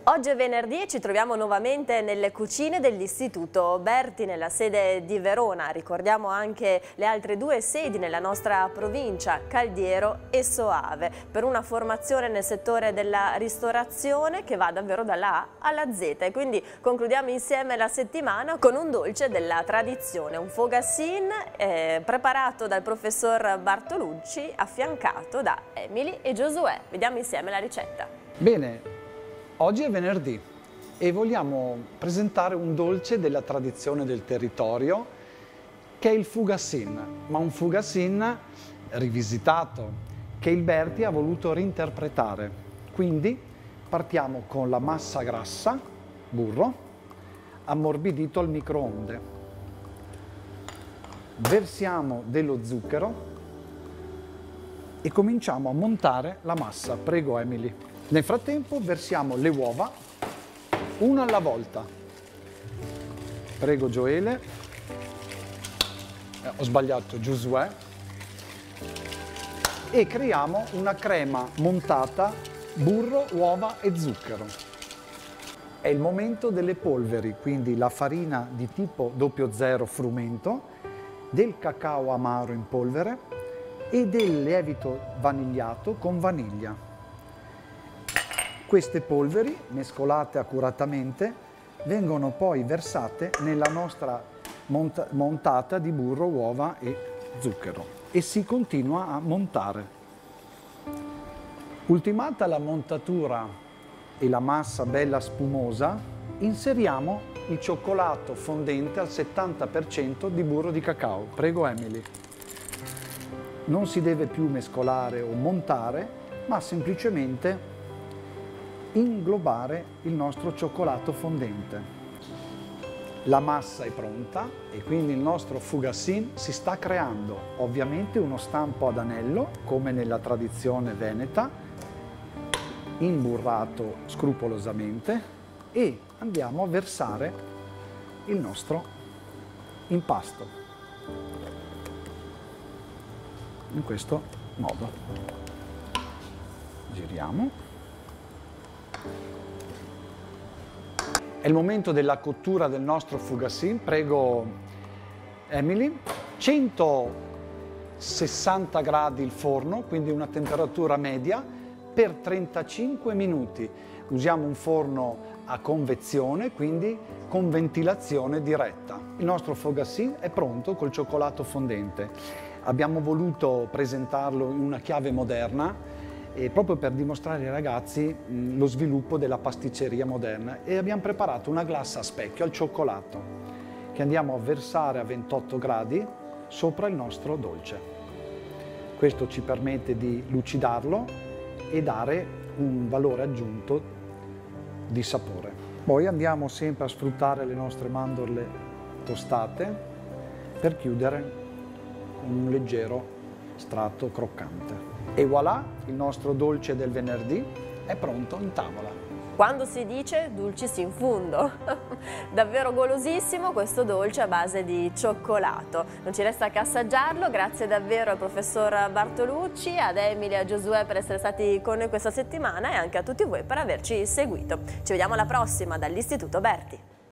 Oggi è venerdì e ci troviamo nuovamente nelle cucine dell'Istituto Berti nella sede di Verona. Ricordiamo anche le altre due sedi nella nostra provincia, Caldiero e Soave, per una formazione nel settore della ristorazione che va davvero dalla A alla Z. E quindi concludiamo insieme la settimana con un dolce della tradizione, un fogassin preparato dal professor Bartolucci, affiancato da Emily e Giosuè. Vediamo insieme la ricetta. Bene. Oggi è venerdì e vogliamo presentare un dolce della tradizione del territorio che è il fogassin, ma un fogassin rivisitato che il Berti ha voluto reinterpretare. Quindi partiamo con la massa grassa, burro, ammorbidito al microonde. Versiamo dello zucchero e cominciamo a montare la massa. Prego Emily. Nel frattempo versiamo le uova, una alla volta. Prego Gioele, ho sbagliato, Giosuè. E creiamo una crema montata burro, uova e zucchero. È il momento delle polveri, quindi la farina di tipo 00 frumento, del cacao amaro in polvere e del lievito vanigliato con vaniglia. Queste polveri, mescolate accuratamente, vengono poi versate nella nostra montata di burro, uova e zucchero e si continua a montare. Ultimata la montatura e la massa bella spumosa, inseriamo il cioccolato fondente al 70% di burro di cacao. Prego Emily. Non si deve più mescolare o montare, ma semplicemente inglobare il nostro cioccolato fondente. La massa è pronta e quindi il nostro fogassin si sta creando. Ovviamente uno stampo ad anello, come nella tradizione veneta, imburrato scrupolosamente, e andiamo a versare il nostro impasto in questo modo. Giriamo. È il momento della cottura del nostro fogassin. Prego Emily. 160 gradi il forno, quindi una temperatura media, per 35 minuti. Usiamo un forno a convezione, quindi con ventilazione diretta. Il nostro fogassin è pronto col cioccolato fondente. Abbiamo voluto presentarlo in una chiave moderna, proprio per dimostrare ai ragazzi lo sviluppo della pasticceria moderna, e abbiamo preparato una glassa a specchio al cioccolato che andiamo a versare a 28 gradi sopra il nostro dolce. Questo ci permette di lucidarlo e dare un valore aggiunto di sapore. Poi andiamo sempre a sfruttare le nostre mandorle tostate per chiudere con un leggero strato croccante. E voilà, il nostro dolce del venerdì è pronto in tavola. Quando si dice dulcis in fundo, davvero golosissimo questo dolce a base di cioccolato. Non ci resta che assaggiarlo. Grazie davvero al professor Bartolucci, ad Emily e a Giosuè per essere stati con noi questa settimana e anche a tutti voi per averci seguito. Ci vediamo alla prossima dall'Istituto Berti.